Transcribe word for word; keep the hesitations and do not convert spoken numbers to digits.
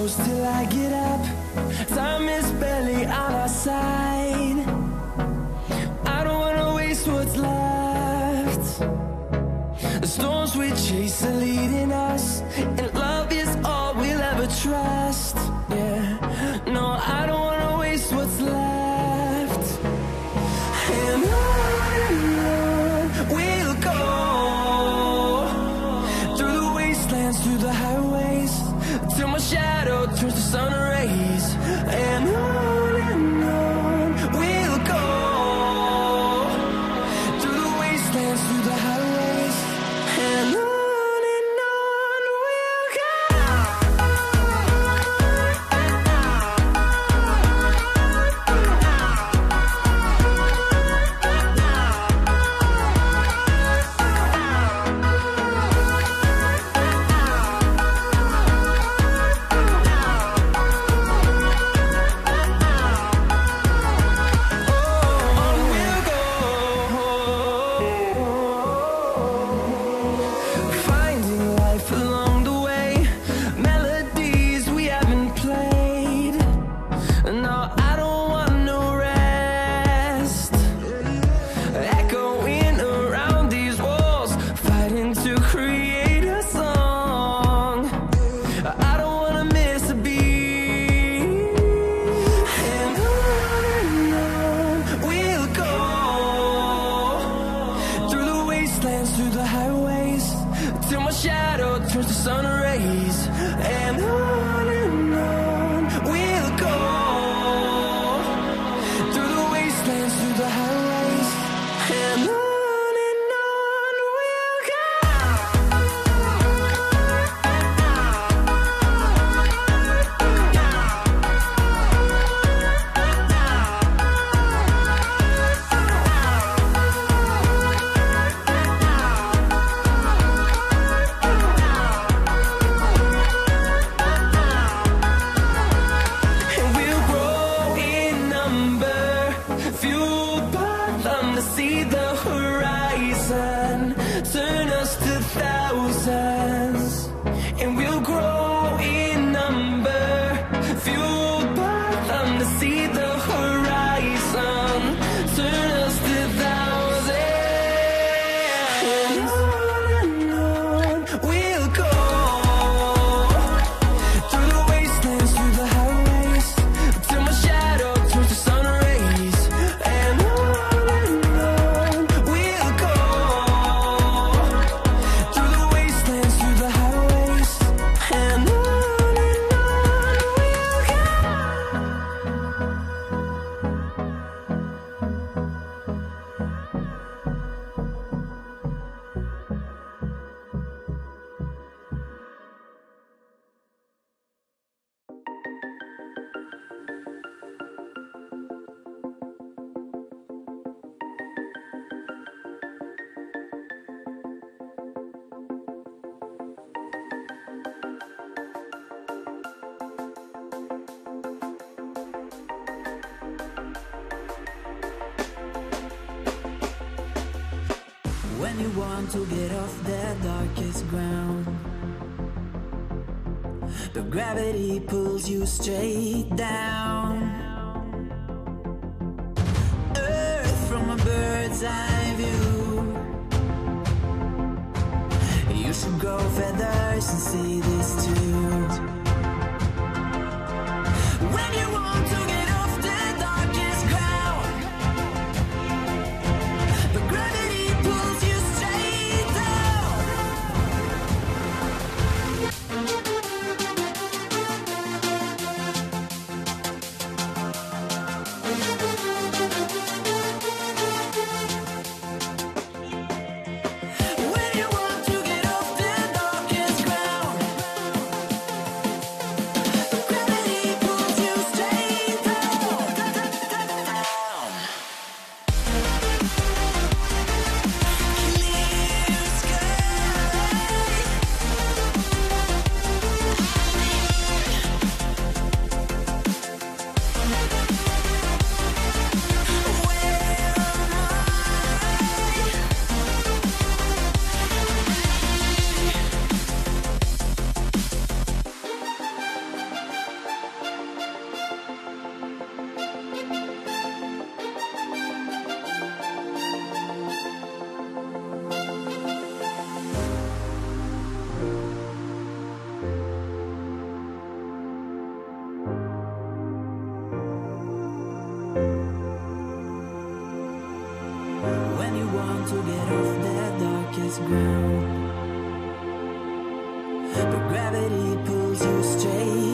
close till I get up. Time is barely on our side. I don't wanna waste what's left. The storms we chase are leading us, and love is all we'll ever trust. Yeah, no, I don't wanna waste what's left. And on and on we'll go, through the wastelands, through the highways, till my shadow turns to sun rays. And on and on we'll go, through the wastelands, through the highways, and on. Through the highways, till my shadow turns to sun rays. And on and on we'll go, through the wastelands, through the highways, and on. Turn us to thousands, and we'll grow in number, fueled by them to see the horizon. Turn us to thousands, and on and on we'll go, through the wastelands, through the highways, till my shadow turns to sun rays. And on and on we'll go, when you want to get off the darkest ground, but gravity pulls you straight down. Earth from a bird's eye view, you should grow feathers and see this too. When you want to get off the darkest ground, but gravity pulls you straight down. When you want to get off the darkest ground, When you want to get off that darkest ground, but gravity pulls you straight